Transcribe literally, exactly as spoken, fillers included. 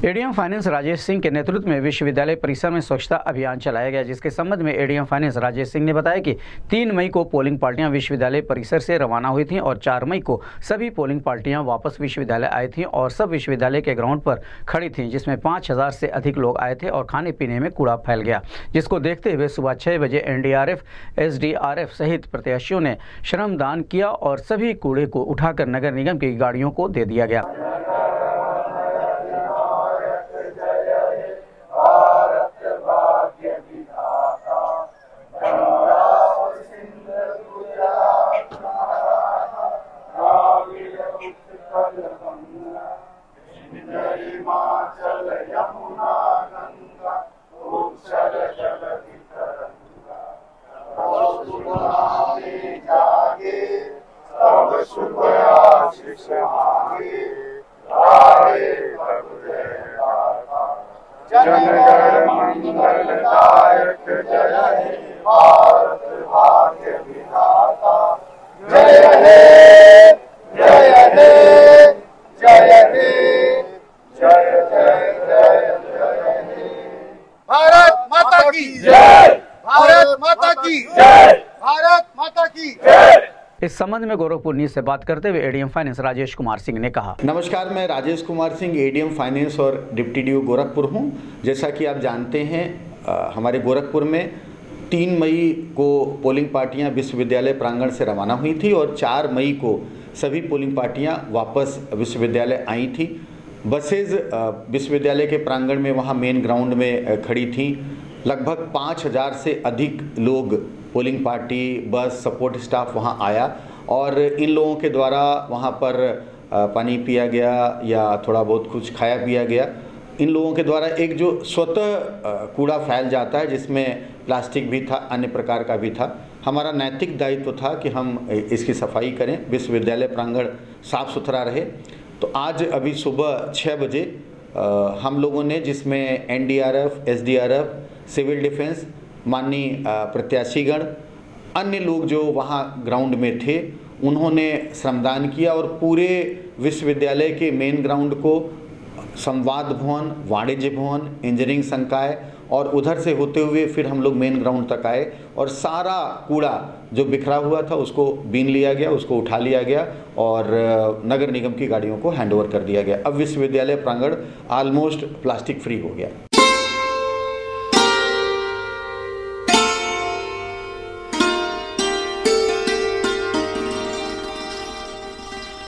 ADM finance Rajesh Singh के नेतृत्व में विश्वविद्यालय परिसर में स्वच्छता अभियान चलाया गया, जिसके संबंध में एडीएम फाइनेंस राजेश सिंह ने बताया कि तीन मई को पोलिंग पार्टियां विश्वविद्यालय परिसर से रवाना हुई थीं और चार मई को सभी पोलिंग पार्टियां वापस विश्वविद्यालय आई थीं और सब विश्वविद्यालय के ग्राउंड पर खड़ी थीं, जिसमें पाँच हजार से अधिक लोग आए थे और खाने पीने में कूड़ा फैल गया, जिसको देखते हुए सुबह छः बजे एनडीआरएफ, एसडीआरएफ सहित प्रत्याशियों ने श्रमदान किया और सभी कूड़े को उठाकर नगर निगम की गाड़ियों को दे दिया गया। जनगण मंगलदायक जय हे भारत भाग्य विधाता, जय हे जय हे जय हे जय जय जय जय हे। भारत माता की जय, भारत माता की जय, भारत माता की जय। इस संबंध में गोरखपुर न्यूज से बात करते हुए एडीएम फाइनेंस राजेश कुमार सिंह ने कहा, नमस्कार, मैं राजेश कुमार सिंह एडीएम फाइनेंस और डिप्टी डी ओ गोरखपुर हूं। जैसा कि आप जानते हैं, आ, हमारे गोरखपुर में तीन मई को पोलिंग पार्टियां विश्वविद्यालय प्रांगण से रवाना हुई थी और चार मई को सभी पोलिंग पार्टियां वापस विश्वविद्यालय आई थी। बसेज विश्वविद्यालय के प्रांगण में वहां मेन ग्राउंड में खड़ी थी। लगभग पाँच हज़ार से अधिक लोग, polling party, bus, support staff वहां आया और इन लोगों के द्वारा वहां पर पानी पिया गया या थोड़ा बहुत कुछ खाया पिया गया। इन लोगों के द्वारा एक जो स्वतः कूड़ा फैल जाता है, जिसमें प्लास्टिक भी था, अन्य प्रकार का भी था, हमारा नैतिक दायित्व था कि हम इसकी सफाई करें, विश्वविद्यालय प्रांगण साफ सुथरा रहे। तो आज अभी सुबह छः बजे हम लोगों ने, जिसमें N D R F, S D R F, civil defence, माननीय प्रत्याशीगण, अन्य लोग जो वहाँ ग्राउंड में थे, उन्होंने श्रमदान किया और पूरे विश्वविद्यालय के मेन ग्राउंड को संवाद भवन, वाणिज्य भवन, इंजीनियरिंग संकाय और उधर से होते हुए फिर हम लोग मेन ग्राउंड तक आए और सारा कूड़ा जो बिखरा हुआ था उसको बीन लिया गया, उसको उठा लिया गया और नगर निगम की गाड़ियों को हैंडओवर कर दिया गया। अब विश्वविद्यालय प्रांगण ऑलमोस्ट प्लास्टिक फ्री हो गया।